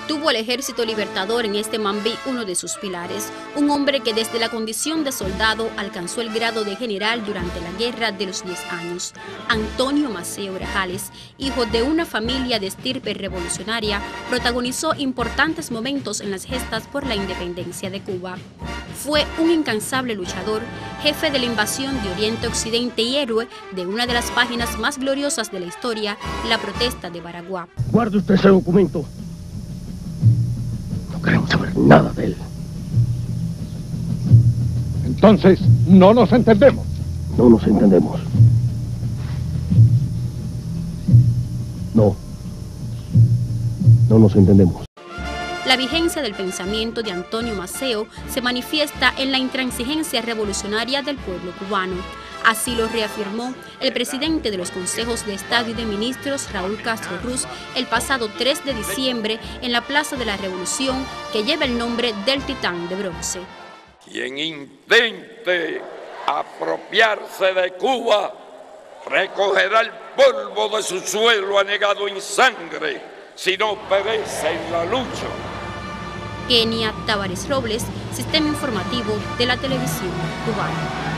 Tuvo al Ejército Libertador en este Mambí uno de sus pilares, un hombre que desde la condición de soldado alcanzó el grado de general durante la Guerra de los 10 años. Antonio Maceo Grajales, hijo de una familia de estirpe revolucionaria, protagonizó importantes momentos en las gestas por la independencia de Cuba. Fue un incansable luchador, jefe de la invasión de Oriente Occidente y héroe de una de las páginas más gloriosas de la historia, la protesta de Baraguá. Guarde usted ese documento. No queremos saber nada de él. Entonces, no nos entendemos. No nos entendemos. No nos entendemos. La vigencia del pensamiento de Antonio Maceo se manifiesta en la intransigencia revolucionaria del pueblo cubano. Así lo reafirmó el presidente de los Consejos de Estado y de Ministros, Raúl Castro Ruz, el pasado 3 de diciembre en la Plaza de la Revolución, que lleva el nombre del Titán de Bronce. Quien intente apropiarse de Cuba recogerá el polvo de su suelo anegado en sangre, si no perece en la lucha. Kenia Tavares Robles, Sistema Informativo de la Televisión Cubana.